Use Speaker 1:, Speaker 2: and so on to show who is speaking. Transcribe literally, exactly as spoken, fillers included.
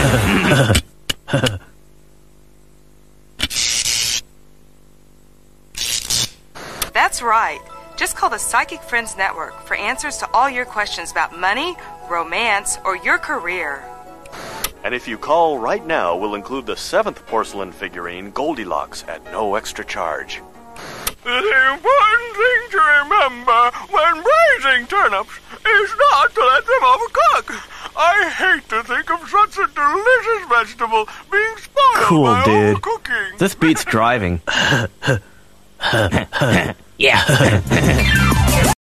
Speaker 1: That's right. Just call the Psychic Friends Network for answers to all your questions about money, romance, or your career.
Speaker 2: And if you call right now, we'll include the seventh porcelain figurine, Goldilocks, at no extra charge.
Speaker 3: The important thing to remember when braising turnips is not to let them overcook. I hate to think of such a delicious vegetable being spoiled
Speaker 4: Cool,
Speaker 3: by
Speaker 4: dude.
Speaker 3: overcooking.
Speaker 4: This beats driving.
Speaker 5: Yeah.